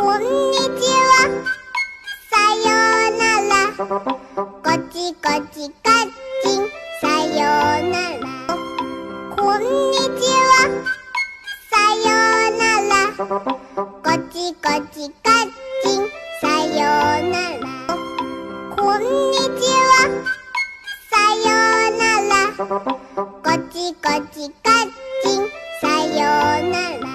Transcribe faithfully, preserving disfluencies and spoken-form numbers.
こんにちは。さようなら。こちこちカッチン。さようなら。こんにちは。さようなら。こちこちカッチン。さようなら。こんにちは。さようなら。こちこちカッチン。さようなら。